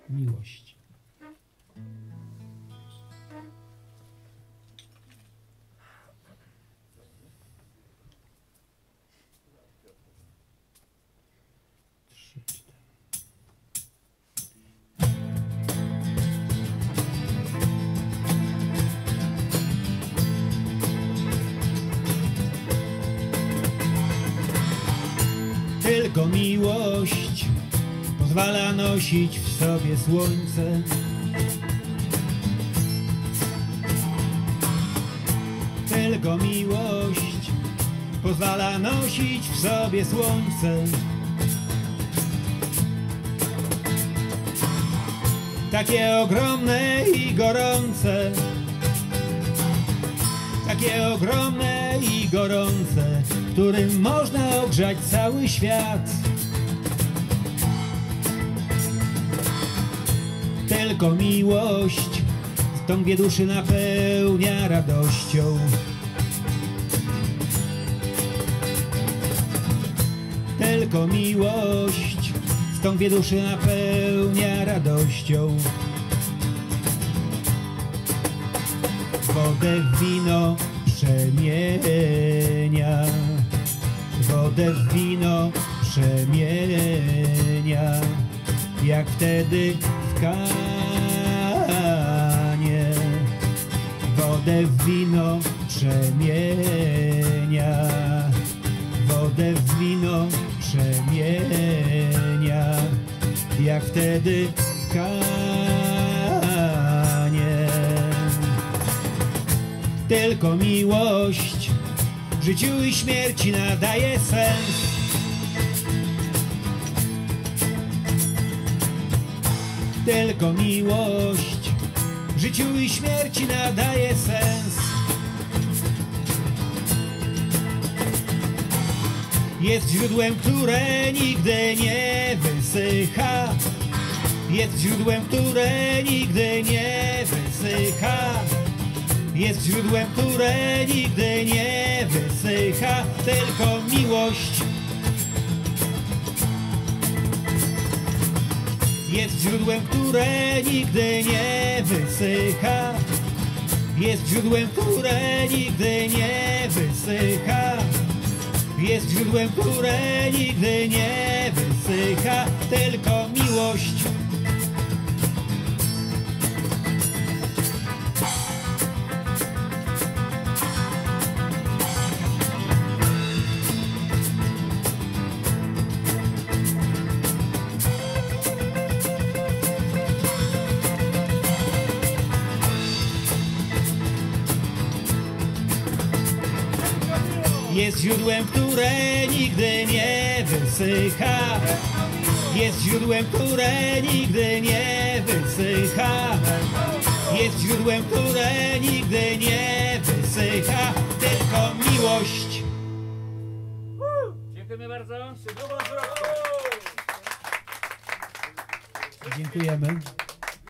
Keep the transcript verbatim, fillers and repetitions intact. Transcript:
miłość. Trzy, cztery. Tylko miłość pozwala nosić w sobie słońce. Tylko miłość pozwala nosić w sobie słońce. Takie ogromne i gorące, takie ogromne i gorące, którym można ogrzać cały świat. Tylko miłość stąpie duszy napełnia radością. Tylko miłość stąpie duszy napełnia radością. Wodę w wino przemienia, wodę w wino przemienia, jak wtedy w Kanie. Wodę w wino przemienia, wodę w wino przemienia, jak wtedy w Kanie. Tylko miłość życiu i śmierci nadaje sens. Tylko miłość życiu i śmierci nadaje sens. Jest źródłem, które nigdy nie wysycha. Jest źródłem, które nigdy nie wysycha. Jest źródłem, które nigdy nie wysycha. Tylko miłość. Jest źródłem, które nigdy nie wysycha. Jest źródłem, które nigdy nie wysycha. Jest źródłem, które nigdy nie wysycha. Tylko miłość. Jest źródłem, które nigdy nie wysycha. Jest źródłem, które nigdy nie wysycha. Jest źródłem, które nigdy nie wysycha. Tylko miłość. Dziękujemy bardzo. Dziękujemy.